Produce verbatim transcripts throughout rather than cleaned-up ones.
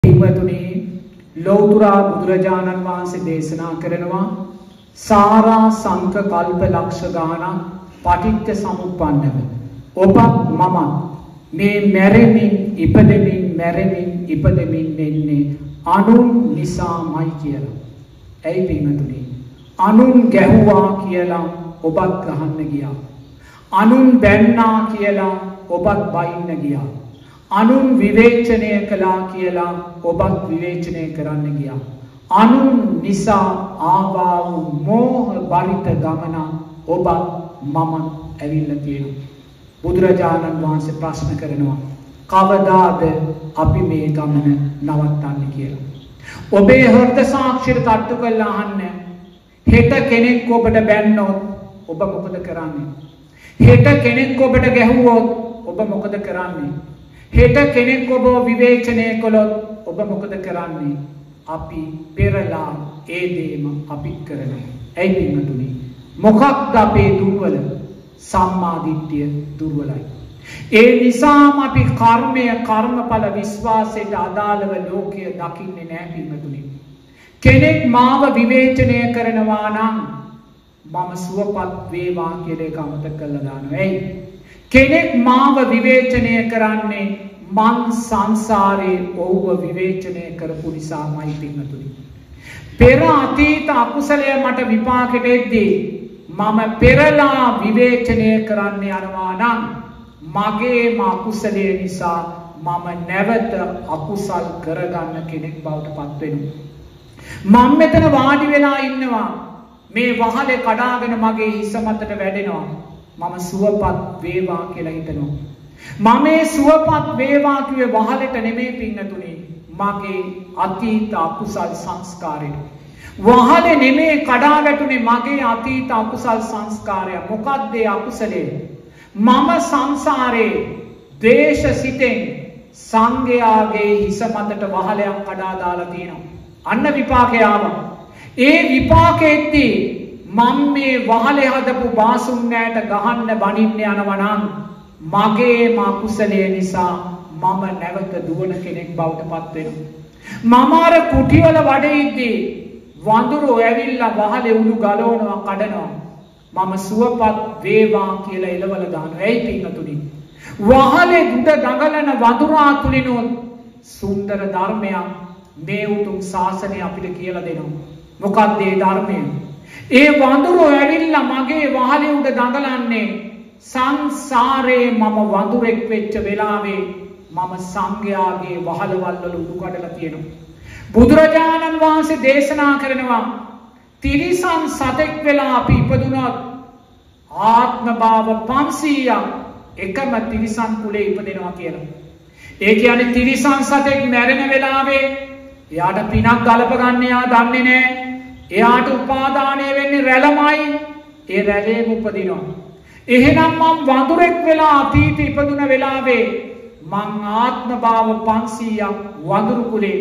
පින්වතුනි ලෞතර බුදුරජාණන් වහන්සේ දේශනා කරනවා සාරා සංක කල්ප ලක්ෂ ගානක් පටිච්ච සමුප්පන්නව ඔබත් මමත් මේ මැරෙමින් ඉපදෙමින් මැරෙමින් ඉපදෙමින් ඉන්නේ අනුන් නිසාමයි කියලා. ඇයි පින්වතුනි? අනුන් ගැහුවා කියලා ඔබත් ගහන්න ගියා. අනුන් බැන්නා කියලා ඔබත් බයින්න ගියා. අනුන් විවේචනය කළා කියලා ඔබත් විවේචනය කරන්න ගියා. අනුන් නිසා ආවා වූ මෝහ බරිත ගමන ඔබත් මමත් ඇවිල්ලා තියෙනවා. බුදුරජාණන් වහන්සේ ප්‍රශ්න කරනවා කවදාද අපි මේ ගමන නවත්තන්නේ කියලා. ඔබේ හෘද සාක්ෂියට තට්ටු කරලා අහන්න. හෙට කෙනෙක් ඔබට බැන්නොත් ඔබ මොකද කරන්නේ? හෙට කෙනෙක් ඔබට ගැහුවොත් ඔබ මොකද කරන්නේ? හෙට කෙනෙක් ඔබ විවේචනය කළොත් ඔබ මොකද කරන්නේ? අපි පෙරලා ඒ දේම අපි කරනවා. ඇයි පින්වතුනි? මොකක්ද අපේ දුර්වල? සම්මා දිට්ඨිය දුර්වලයි. ඒ නිසාම අපි කර්මය කර්මඵල විශ්වාසයට අදාළව ලෝකය දකින්නේ නැහැ පින්වතුනි. කෙනෙක් මාව විවේචනය කරනවා නම් මම සුවපත් වේවා කියලා ඒක අමතක කරලා දානවා. ඇයි? කෙනෙක් මාව විවේචනය කරන්නේ මං සංසාරේ ඔව්ව විවේචනය කරපු නිසාමයි පින්වතුනි. පෙර අතීත අකුසලය මට විපාකෙට එද්දී මම පෙරලා විවේචනය කරන්න යනවා නම් මගේම අකුසලය නිසා මම නැවත අකුසල් කරගන්න කෙනෙක් බවට පත් වෙනවා. මම මෙතන වාඩි වෙලා ඉන්නවා. මේ වහලේ කඩාගෙන මගේ හිස මතට වැටෙනවා. මම සුවපත් වේවා කියලා හිතනවා. මම මේ සුවපත් වේවා කිව්වේ වහලට නෙමෙයි පින්නතුනි. මගේ අතීත අකුසල් සංස්කාරයට. වහලේ නෙමෙයි කඩා වැටුනේ මගේ අතීත අකුසල් සංස්කාරය. මොකක්ද ඒ අකුසලේ? මම සංසාරේ ද්වේෂ සිතෙන් සංඝයාගේ හිස මතට වහලයක් කඩා දාලා තියෙනවා. අන්න විපාකය ආවා. ඒ විපාකෙද්දී මම මේ වහලේ හදපු බාසුන්නෑට ගහන්න බනින්න යනවා නම් මගේ අකුසලය නිසා මම නැවත දුවන කෙනෙක් බවට පත් වෙනවා. මම අර කුටිවල වැඩ ඉද්දී වඳුරු ඇවිල්ලා වහලේ උණු ගලවනවා කඩනවා. මම සුවපත් වේවා කියලා එළවල දානවා. ඇයි පින්වතුනි? වහලේ දුඩ දඟලන වඳුරා තුලිනුත් සුන්දර ධර්මයක් මේ උතුම් ශාසනය අපිට කියලා දෙනවා. මොකක්ද ඒ ධර්මය? ඒ වඳුරෝ ඇවිල්ලා මගේ වහලේ උඩ දඟලන්නේ සංසාරේ මම වඳුරෙක් වෙච්ච වෙලාවේ මම සංඝයාගේ වහලවල් වල උඩු කඩලා තියෙනවා. බුදුරජාණන් වහන්සේ දේශනා කරනවා තිරිසන් සතෙක් වෙලා අපි ඉපදුනොත් ආත්ම භාව පන්සීයක් එකම තිරිසන් කුලේ ඉපදෙනවා කියලා. ඒ කියන්නේ තිරිසන් සතෙක් මැරෙන වෙලාවේ එයාට පිනක් ගලප ගන්න එයා දන්නේ නැහැ. එයාට උපාදානය වෙන්නේ රැළමයි. ඒ රැළේම උපදිනවා. එහෙනම් මම වඳුරෙක් වෙලා අතීත ඉපදුන වෙලාවේ මං ආත්ම භාව පන්සීයක් වඳුරු කුලේ.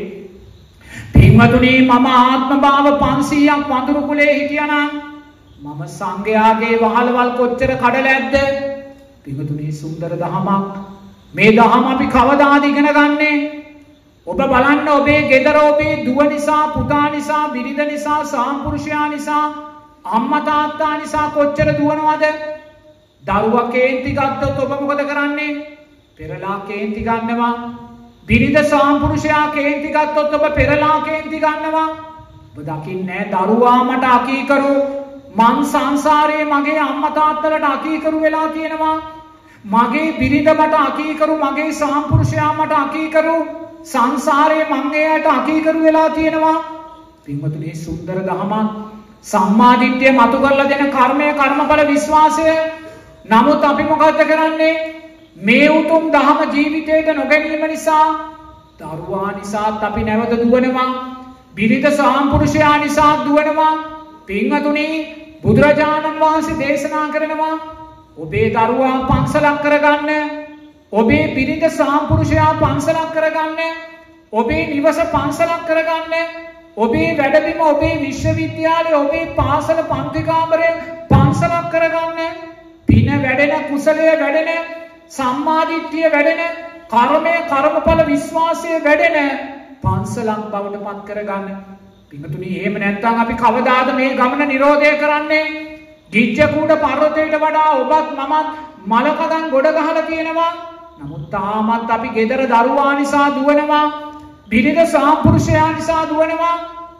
පින්වතුනි මම ආත්ම භාව පන්සීයක් වඳුරු කුලේ හිටියානම් මම සංඝයාගේ වහලවල් කොච්චර කඩලා ඇද්ද? පින්වතුනි සුන්දර දහමක්. මේ දහම අපි කවදාද ඉගෙන ගන්නේ? ඔබ බලන්න ඔබේ ගෙදර ඔබේ දුව නිසා පුතා නිසා බිරිඳ නිසා සාම්පුරුෂයා නිසා අම්මා තාත්තා නිසා කොච්චර දුවනවද? දරුවා කේන්ති ගත්තොත් ඔබ මොකද කරන්නේ? පෙරලා කේන්ති ගන්නවා. බිරිඳ සාම්පුරුෂයා කේන්ති ගත්තොත් ඔබ පෙරලා කේන්ති ගන්නවා. ඔබ දකින්නේ දරුවා මට අකීකරු මං සංසාරේ මගේ අම්මා තාත්තලට අකීකරු වෙලා තියෙනවා. මගේ බිරිඳ මට අකීකරු මගේ සාම්පුරුෂයා මට අකීකරු සංසාරේ මං එයාට අකීකරු වෙලා තියෙනවා. පින්වතුනි සුන්දර දහමක්. සම්මා දිට්ඨිය මතු කරලා දෙන කර්මය කර්මඵල විශ්වාසය. නමුත් අපි මොකද්ද කරන්නේ? මේ උතුම් දහම ජීවිතයට නොගැනීම නිසා දරුවා නිසාත් අපි නැවත දුවනවා. බිරිඳ සාම්පුරුෂයා නිසා දුවනවා. පින්වතුනි බුදුරජාණන් වහන්සේ දේශනා කරනවා ඔබේ දරුවා පන්සලක් කරගන්න. ඔබේ බිරිඳ සාම්පුරුෂයා පන්සලක් කරගන්න. ඔබේ නිවස පන්සලක් කරගන්න. ඔබේ වැඩබිම ඔබේ විශ්වවිද්‍යාලය ඔබේ පාසල පන්ති කාමරය පන්සලක් කරගන්න. පින වැඩෙන කුසලය වැඩෙන සම්මා දිට්ඨිය වැඩෙන කර්මය කර්මඵල විශ්වාසය වැඩෙන පන්සලක් බවට පත් කරගන්න. පින්තුනි එහෙම නැත්නම් අපි කවදාද මේ ගමන නිරෝධය කරන්නේ? ගිජ්ජකූට පර්වතයට වඩා ඔබත් මමත් මලකඳන් ගොඩ ගහලා තියෙනවා. නමුත් තාමත් අපි ගෙදර දරුවා නිසා දුවනවා. බිරිඳ සාම්පුරුෂයා නිසා දුවනවා.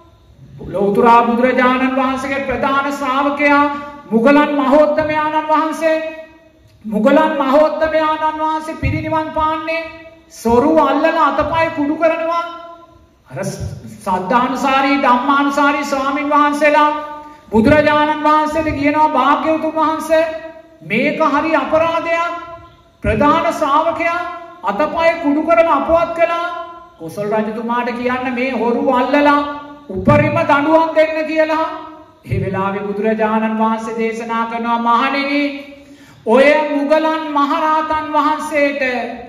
ලෞතර බුදුරජාණන් වහන්සේගේ ප්‍රධාන ශ්‍රාවකයා මුගලන් මහෝත්තමයාණන් වහන්සේ මුගලන් මහෝත්තමයාණන් වහන්සේ පිරිනිවන් පාන්නේ සොරු අල්ලලා අතපය කුඩු කරනවා. අර සද්ධානුසාරී ධම්මානුසාරී ස්වාමින් වහන්සේලා බුදුරජාණන් වහන්සේට කියනවා භාග්‍යවතුන් වහන්සේ මේක හරි අපරාධයක්. ප්‍රධාන ශ්‍රාවකයා අතපය කුඩු කරලා අපවත් කළා. කොසල් රජතුමාට කියන්න මේ හොරු අල්ලලා උපරිම දඬුවම් දෙන්න කියලා. ඒ වෙලාවේ බුදුරජාණන් වහන්සේ දේශනා කරනවා මහණෙනි ඔය මුගලන් මහරහතන් වහන්සේට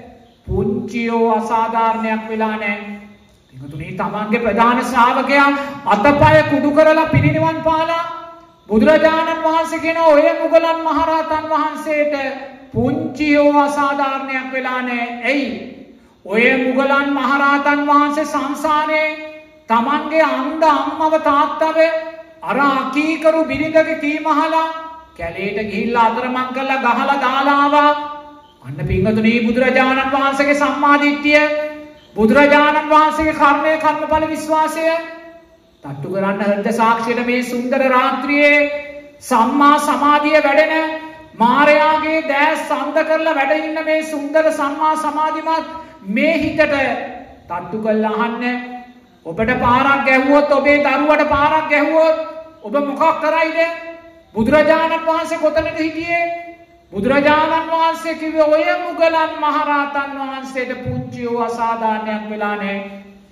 පුංචියෝ අසාධාරණයක් වෙලා නැහැ. පිටුතුනි තමන්ගේ ප්‍රධාන ශ්‍රාවකයා අතපය කුඩු කරලා පිරිනිවන් පාලා බුදුරජාණන් වහන්සේ කියන ඔය මුගලන් මහරහතන් වහන්සේට පුංචියෝ අසාධාරණයක් වෙලා නැහැ. එයි ඔය මුගලන් මහරහතන් වහන්සේ සංසාරේ තමන්ගේ අන්ධ අම්මව තාත්තව අර අකීකරු බිරිඳගේ කීමහලා කැලේට ගිහිල්ලා අතරමං කරලා ගහලා දාලා ආවා. අන්න පින්වතුනි බුදුරජාණන් වහන්සේගේ සම්මාදිට්ඨිය බුදුරජාණන් වහන්සේගේ කර්මය කර්මඵල විශ්වාසය තට්ටු කරන්න හෘද සාක්ෂියට මේ සුන්දර රාත්‍රියේ සම්මා සමාධිය වැඩෙන මාරයාගේ දැස් අන්ධ කරලා වැඩ ඉන්න මේ සුන්දර සම්මා සමාධිමත් මේ හිතට තට්ටු කරලා අහන්න. ඔබට පාරක් ගැහුවොත් ඔබේ දරුවට පාරක් ගැහුවොත් ඔබ මොකක් කරයිද? බුදුරජාණන් වහන්සේ කොතනද හිටියේ? බුදුරජාණන් වහන්සේ කිව්වේ ඔය මුගලන් මහරහතන් වහන්සේට පුංචිව අසාධාරණයක් වෙලා නැහැ.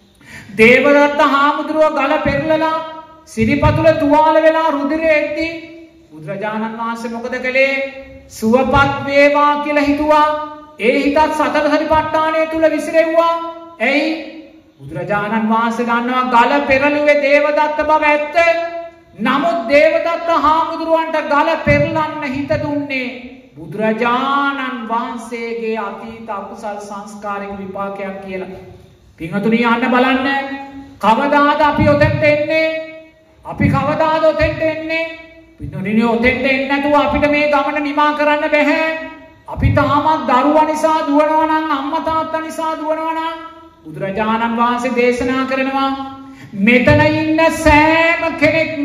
දේවදත්ත හාමුදුරුවෝ ගල පෙරලලා සිරිපතුල තුවාල වෙලා රුධිරය එද්දි බුදුරජාණන් වහන්සේ මොකද කළේ? සුවපත් වේවා කියලා හිතුවා. ඒ හිතත් සතර සතිපට්ඨානය තුල විසිරෙව්වා. එයි බුදුරජාණන් වහන්සේ දන්නවා ගල පෙරළුවේ දේවදත්ත බව ඇත්ත. නමුත් දේවදත්ත හාමුදුරුවන්ට ගල පෙරලන්න හිත දුන්නේ බුදුරජාණන් වහන්සේගේ අතීත අකුසල් සංස්කාරයක විපාකයක් කියලා. පින්වතුනි යන්න බලන්න කවදාද අපි ඔතෙන්ට එන්නේ? අපි කවදාද ඔතෙන්ට එන්නේ? පින්වතුනි ඔතෙන්ට එන්නේ නැතුව අපිට මේ ගමන නිමා කරන්න බෑ. අපි තාමත් දරුවා නිසා දුවනවා නම් අම්මා තාත්තා නිසා දුවනවා නම් බුදුරජාණන් වහන්සේ දේශනා කරනවා මෙතන ඉන්න සෑම කෙනෙක්ම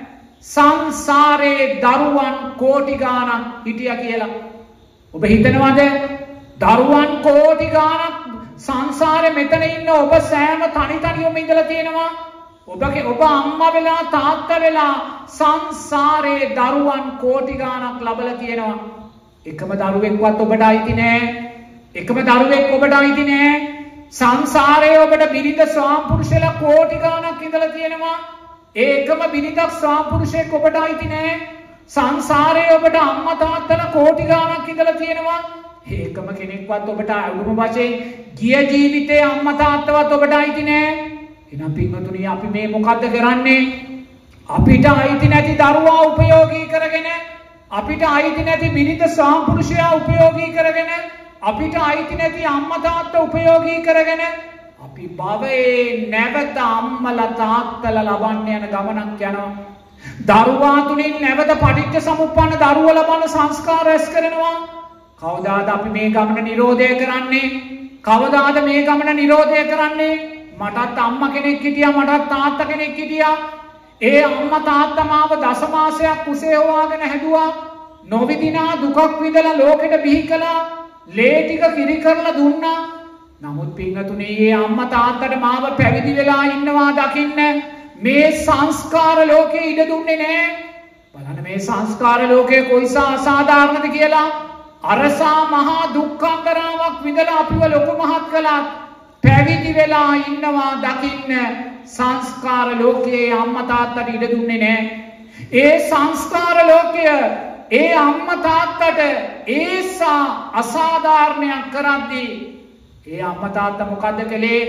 සංසාරේ දරුවන් කෝටි ගාණක් හිටියා කියලා. ඔබ හිතනවද දරුවන් කෝටි ගාණක් සංසාරේ මෙතන ඉන්න ඔබ සෑම තනි තනියම ඉඳලා තියෙනවා? ඔබගේ ඔබ අම්මා වෙලා තාත්තා වෙලා සංසාරේ දරුවන් කෝටි ගාණක් ලබලා තියෙනවා. එකම දරුවෙක්වත් ඔබට අයිති නෑ. එකම දරුවෙක් ඔබට අයිති නෑ. සංසාරයේ ඔබට බිරිඳ ස්වාම්පුරුෂයලා කෝටි ගාණක් ඉඳලා තියෙනවා. ඒකම බිරිඳක් ස්වාම්පුරුෂයෙක් ඔබට අයිති නෑ. සංසාරයේ ඔබට අම්මා තාත්තලා කෝටි ගාණක් ඉඳලා තියෙනවා. ඒකම කෙනෙක්වත් ඔබට අනුම වශයෙන් ගිය ජීවිතේ අම්මා තාත්තවත් ඔබට අයිති නෑ. එහෙනම් පින්වතුනි අපි මේ මොකද්ද කරන්නේ? අපිට අයිති නැති දරුවා උපයෝගී කරගෙන අපිට අයිති නැති බිරිඳ ස්වාම්පුරුෂයා උපයෝගී කරගෙන අපිට අයිති නැති අම්මා තාත්තා උපයෝගී කරගෙන අපි භවයේ නැවත අම්මලා තාත්තලා ලබන්න යන ගමනක් යනවා. දරුවා තුලින් නැවත පටිච්ච සමුප්පන්න දරුවා ලබන සංස්කාර රැස් කරනවා. කවදාද අපි මේ ගමන නිරෝධය කරන්නේ? කවදාද මේ ගමන නිරෝධය කරන්නේ? මටත් අම්මා කෙනෙක් හිටියා, මටත් තාත්තා කෙනෙක් හිටියා. ඒ අම්මා තාත්තා මාව දසමාසයක් කුසේ හොවාගෙන හැදුවා. නොවිදිනා දුකක් විඳලා ලෝකෙට බිහි කළා. ලේ ටික කිරි කරලා දුන්නා. නමුත් පින්වතුනි මේ අම්මා තාත්තට මාව පැවිදි වෙලා ඉන්නවා දකින්න මේ සංස්කාර ලෝකේ ඉඩ දුන්නේ නැහැ. බලන්න මේ සංස්කාර ලෝකේ කොයිසා අසාධාරණද කියලා. අරසා මහා දුක්ඛන්දරාවක් විඳලා අපිව ලොකු මහත් කළා. පැවිදි වෙලා ඉන්නවා දකින්න සංස්කාර ලෝකයේ අම්මා තාත්තට ඉඩ දුන්නේ නැහැ. ඒ සංස්කාර ලෝකය ඒ අම්මා තාත්තට ඒසා අසාධාරණයක් කරද්දී ඒ අම්මා තාත්තා මොකද කළේ?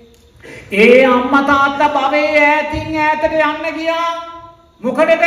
ඒ අම්මා තාත්තා භවයේ ඈතින් ඈතට යන්න ගියා. මොකටද?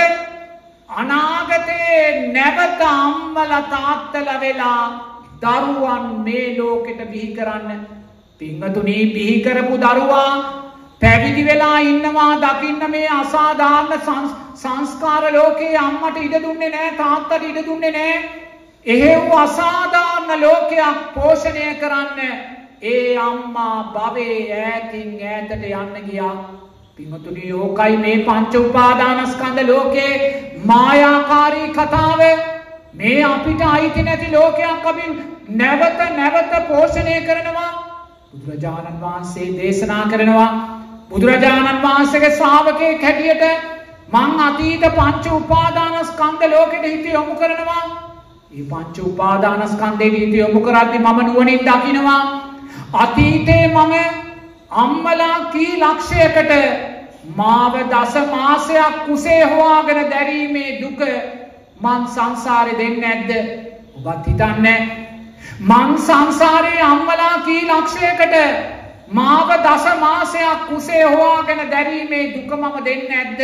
අනාගතේ නැවත අම්මලා තාත්තලා වෙලා දරුවන් මේ ලෝකෙට බිහි කරන්න පින්වතුනි බිහි කරපු දරුවා පැවිදි වෙලා ඉන්නවා දකින්න මේ අසාධාරණ සංස්කාර ලෝකේ අම්මට ඉඩ දුන්නේ නැහැ තාත්තට ඉඩ දුන්නේ නැහැ. එහෙව් අසාධාරණ ලෝකයක් පෝෂණය කරන්න ඒ අම්මා භවයේ ඈතින් ඈතට යන්න ගියා. පින්වතුනි ඕකයි මේ පංච උපාදානස්කන්ධ ලෝකේ මායාකාරී කතාව. මේ අපිට අයිති නැති ලෝකයක් අපි නැවත නැවත පෝෂණය කරනවා. බුදුරජාණන් වහන්සේ දේශනා කරනවා බුදුරජාණන් වහන්සේගේ ශ්‍රාවකයෙක් හැටියට මං අතීත පංච උපාදානස්කන්ධ ලෝකෙට හිත යොමු කරනවා. මේ පංච උපාදානස්කන්ධෙට හිත යොමු කරද්දී මම නුවණින් දකිනවා අතීතේ මම අම්මලා කී ලක්ෂයකට මාව දස මාසයක් කුසේ හොයාගෙන දැරීමේ දුක මං සංසාරේ දෙන්නේ නැද්ද? ඔබත් හිතන්නේ මං සංසාරේ අම්මලා කී ලක්ෂයකට මාව දස මාසයක් කුසේ හොයාගෙන දැරීමේ දුක මම දෙන්නේ නැද්ද?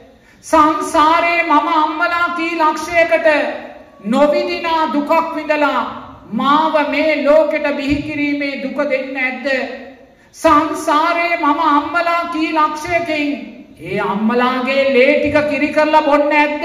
සංසාරේ මම අම්මලා කී ලක්ෂයකට නොවිදිනා දුකක් විඳලා මාව මේ ලෝකෙට බිහි කිරීමේ දුක දෙන්නේ නැද්ද? සංසාරේ මම අම්මලා කී ලක්ෂයකින් ඒ අම්මලාගේ ලේ ටික කිරි කරලා බොන්නේ නැද්ද?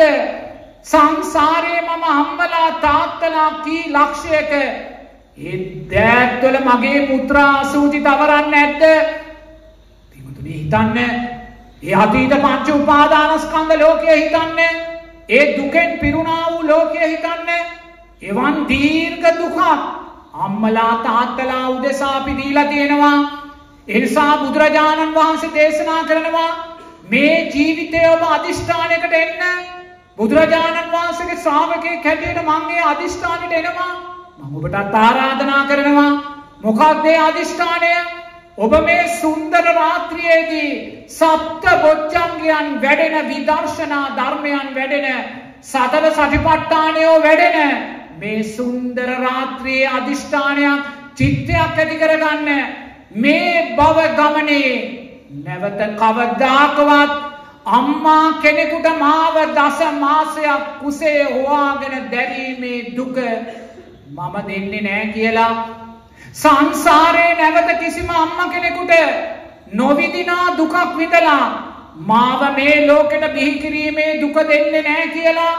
සංසාරේ මම අම්මලා තාත්තලා කී ලක්ෂයක ඒ දෑත්වල මගේ පුත්‍රා අසූචි තවරන්නේ නැද්ද? පිටුතුනි හිතන්න ඒ අතීත පංච උපාදානස්කන්ධ ලෝකයේ හිතන්න ඒ දුකෙන් පිරුණා වූ ලෝකයේ හිතන්න එවන් දීර්ඝ දුකක් අම්මලා තාත්තලා උදෙසා අපි දීලා තියෙනවා. ඒ නිසා බුදුරජාණන් වහන්සේ දේශනා කරනවා මේ ජීවිතය ඔබ අදිෂ්ඨානයකට එන්න. බුදුරජාණන් වහන්සේගේ ශ්‍රාවකයෙක් හැටියට මම මේ අදිෂ්ඨානෙට එනවා. මම ඔබටත් ආරාධනා කරනවා මොකක්ද ඒ අදිෂ්ඨානය? ඔබ මේ සුන්දර රාත්‍රියේදී සප්ත බොජ්ජංගයන් වැඩෙන විදර්ශනා ධර්මයන් වැඩෙන සතර සතිපට්ඨානය වැඩෙන මේ සුන්දර රාත්‍රියේ අදිෂ්ඨානයක් චිත්තයක් ඇති කරගන්න. මේ භව ගමනේ නැවත කවදාකවත් අම්මා කෙනෙකුට මාව දස මාසයක් කුසේ හොයාගෙන දැරීමේ දුක මම දෙන්නේ නැහැ කියලා. සංසාරේ නැවත කිසිම අම්මා කෙනෙකුට නොවිදිනා දුකක් විඳලා මාව මේ ලෝකෙට බිහි කිරීමේ දුක දෙන්නේ නැහැ කියලා.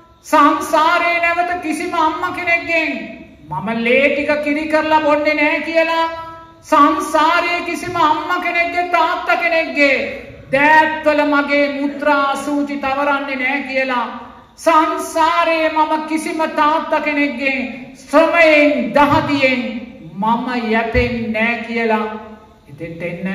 සංසාරේ නැවත කිසිම අම්මා කෙනෙක්ගෙන් මම ලේ ටික කිරි කරලා බොන්නේ නැහැ කියලා. සංසාරයේ කිසිම අම්මා කෙනෙක්ගේ තාත්තා කෙනෙක්ගේ දෑත්වල මගේ මුත්‍රා අසූචි තවරන්නේ නැහැ කියලා. සංසාරයේ මම කිසිම තාත්තා කෙනෙක්ගෙන් ශ්‍රමයෙන් දහදියෙන් මම යැපෙන්නේ නැහැ කියලා. එතෙන්ට එන්න.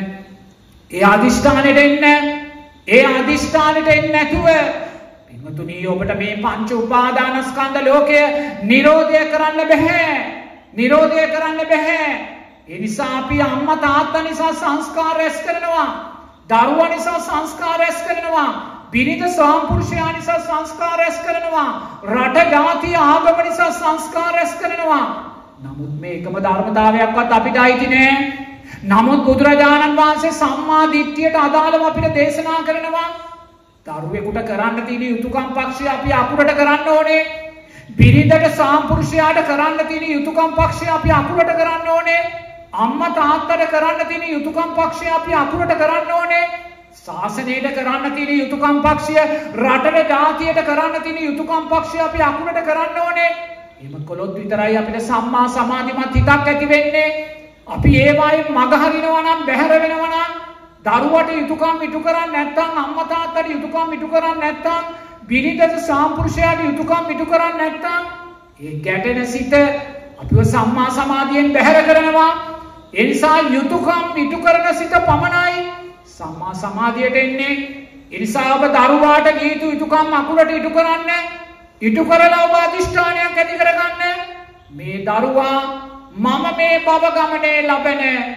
ඒ අදිෂ්ඨානෙට එන්න. ඒ අදිෂ්ඨානෙට එන්නේ නැතුව පින්වතුනි ඔබට මේ පංච උපාදානස්කන්ධ ලෝකය නිරෝධය කරන්න බෑ. නිරෝධය කරන්න බෑ. ඒ නිසා අපි අම්මා තාත්තා නිසා සංස්කාර රැස් කරනවා. දරුවා නිසා සංස්කාර රැස් කරනවා. බිරිඳ ස්වාමිපුරුෂයා නිසා සංස්කාර රැස් කරනවා. රට ජාතිය ආගම නිසා සංස්කාර රැස් කරනවා. නමුත් මේ එකම ධර්මතාවයක්වත් අපිට අයිති නෑ. නමුත් බුදුරජාණන් වහන්සේ සම්මා දිට්ඨියට අදාළව අපිට දේශනා කරනවා දරුවෙකුට කරන්න තියෙන යුතුයකම් පක්ෂය අපි අකුරට කරන්න ඕනේ. බිරිඳට ස්වාමිපුරුෂයාට කරන්න තියෙන යුතුයකම් පක්ෂය අපි අකුරට කරන්න ඕනේ. අම්මා තාත්තට කරන්න තියෙන යුතුයකම් පක්ෂය අපි අකුරට කරන්න ඕනේ. ශාසනයට කරන්න තියෙන යුතුයකම් පක්ෂය රටට ජාතියට කරන්න තියෙන යුතුයකම් පක්ෂය අපි අකුරට කරන්න ඕනේ. එහෙම කළොත් විතරයි අපිට සම්මා සමාධිමත් හිතක් ඇති වෙන්නේ. අපි ඒවායින් මග හරිනවා නම් බැහැර වෙනවා නම් දරුවට යුතුයකම් ඉටු කරන්නේ නැත්නම් අම්මා තාත්තට යුතුයකම් ඉටු කරන්නේ නැත්නම් බිරිඳට සාම්පුරුෂයාට යුතුයකම් ඉටු කරන්නේ නැත්නම් ඒ ගැටෙන සිත අපිව සම්මා සමාධියෙන් බැහැර කරනවා. ඒ නිසා යුතුයකම් ඉටු කරන සිත පමණයි සම්මා සමාධියට එන්නේ. ඒ නිසා ඔබ දරුවාට දීතු යුතුයකම් අකුරට ඉටු කරන්න. ඉටු කරලා ඔබ අදිෂ්ඨානයක් ඇති කරගන්න. මේ දරුවා මම මේ භව ගමනේ ලබන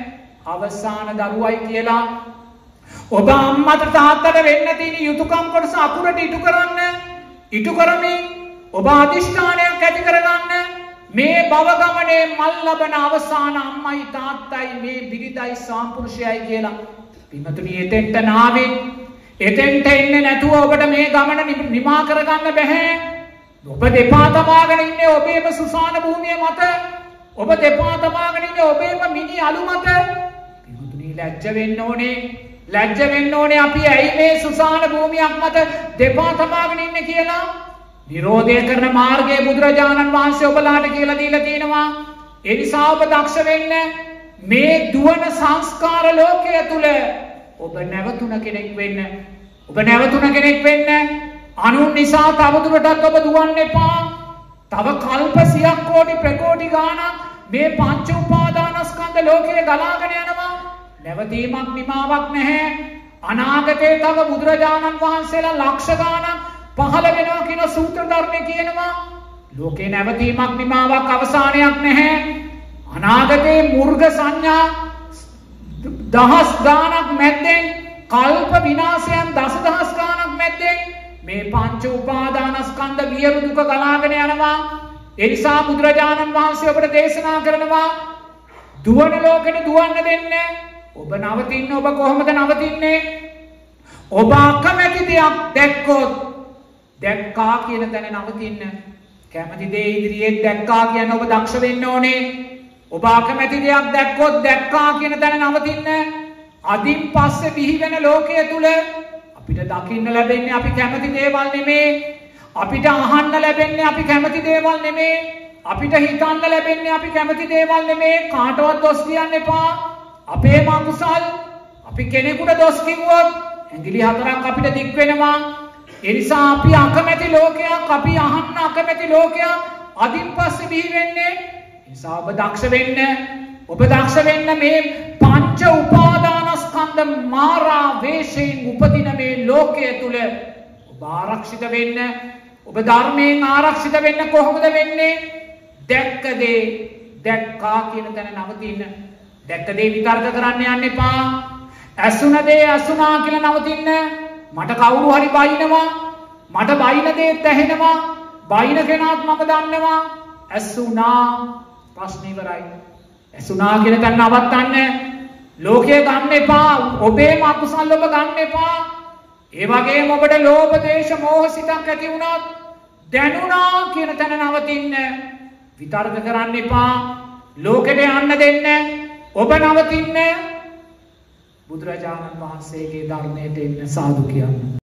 අවසාන දරුවයි කියලා. ඔබ අම්මට තාත්තට වෙන්න තියෙන යුතුයකම් කොටස අකුරට ඉටු කරන්න. ඉටු කරමින් ඔබ අදිෂ්ඨානයක් ඇති කරගන්න. මේ භව ගමනේ මල් ලබන අවසාන අම්මයි තාත්තයි මේ බිරිඳයි සාම්පුරුෂයයි කියලා. පින්වතුනි එතෙන්ට නාවේ එතෙන්ට එන්නේ නැතුව ඔබට මේ ගමන නිමා කරගන්න බැහැ. ඔබ දෙපා තබාගෙන ඉන්නේ ඔබේම සුසාන භූමිය මත. ඔබ දෙපා තබාගෙන ඉන්නේ ඔබේම මිනි අලු මත. පිටුතුනි ලැජ්ජ වෙන්න ඕනේ. ලැජ්ජ වෙන්න ඕනේ අපි ඇයි මේ සුසාන භූමියක් මත දෙපා තබාගෙන ඉන්නේ කියලා. නිරෝධය කරන මාර්ගයේ බුදුරජාණන් වහන්සේ ඔබලාට කියලා දීලා තියෙනවා. ඒ නිසා ඔබ දක්ෂ වෙන්න මේ දුවන සංස්කාර ලෝකයේ තුල ඔබ නැවතුණ කෙනෙක් වෙන්න. ඔබ නැවතුණ කෙනෙක් වෙන්න. අනුන් නිසා තවදුරටත් ඔබ දුවන්න එපා. තව කල්ප සියක් කෝටි ප්‍රකෝටි ගාණක් මේ පංච උපාදානස්කන්ධ ලෝකයේ ගලාගෙන යනවා. නැවතීමක් නිමාවක් නැහැ. අනාගතයේ තව බුදුරජාණන් වහන්සේලා ලක්ෂ ගාණක් පහළ වෙනවා කියන සූත්‍ර ධර්මයේ කියනවා. ලෝකේ නැවතීමක් නිමාවක් අවසානයක් නැහැ. අනාගතයේ මුර්ග සංඥා දහස් ගාණක් මැද්දෙන් කල්ප විනාශයන් දසදහස් ගාණක් මැද්දෙන් මේ පංච උපාදානස්කන්ධ වියරු දුක ගලාගෙන යනවා. ඒ නිසා බුදුරජාණන් වහන්සේ ඔබට දේශනා කරනවා දුවන ලෝකෙට දුවන්න දෙන්න. ඔබ නවතින්න. ඔබ කොහොමද නවතින්නේ? ඔබ අකමැති දෙයක් දැක්කොත් දැක්කා කියන තැන නවතින්න. කැමති දේ ඉදිරියේ දැක්කා කියන ඔබ දක්ෂ වෙන්න ඕනේ. ඔබ අකමැති දෙයක් දැක්කොත් දැක්කා කියන තැන නවතින්න. අදින් පස්සේ බිහි වෙන ලෝකයේ තුල අපිට දකින්න ලැබෙන්නේ අපි කැමති දේවල් නෙමේ. අපිට අහන්න ලැබෙන්නේ අපි කැමති දේවල් නෙමේ. අපිට හිතන්න ලැබෙන්නේ අපි කැමති දේවල් නෙමේ. කාටවත් දොස් කියන්න එපා. අපේ මකුසල් අපි කෙනෙකුට දොස් කිව්වොත් ඇඟිලි හතරක් අපිට දික් වෙනවා. ඒ නිසා අපි අකමැති ලෝකයක්, අපි අහන්න අකමැති ලෝකයක් අදින් පස්සේ බිහි වෙන්නේ. ඒ නිසා ඔබ දක්ෂ වෙන්න. ඔබ දක්ෂ වෙන්න මේ පංච උපාදානස්කන්ධ මාරා වේශයෙන් උපදින මේ ලෝකයේ තුල ඔබ ආරක්ෂිත වෙන්න. ඔබ ධර්මයෙන් ආරක්ෂිත වෙන්න කොහොමද වෙන්නේ? දැක්ක දේ දැක්කා කියන තැන නවතින්න. දැක්ක දේ විතර්ක කරන්න යන්න එපා. ඇසුණ දේ ඇසුණා කියලා නවතින්න. මට කවුරු හරි බයිනවා. මට බයින දේත් ඇහෙනවා. බයින කෙනාත් මම දන්නවා. ඇසුණා ප්‍රශ්න ඉවරයි. ඇසුණා කියන තැන නවත්තන්න. ලෝකයේ ගන්න එපා. ඔබේම අකුසල් ඔබ ගන්න එපා. ඒ වගේම ඔබට ලෝභ දේශ මොහ සිතක් ඇති වුණොත් දැනුණා කියන තැන නවතින්න. විතර්ක කරන්න එපා. ලෝකෙට යන්න දෙන්න. ඔබ නවතින්න. බුදුරජාණන් වහන්සේගේ ධර්මයට එන්න සාදු කියන්න.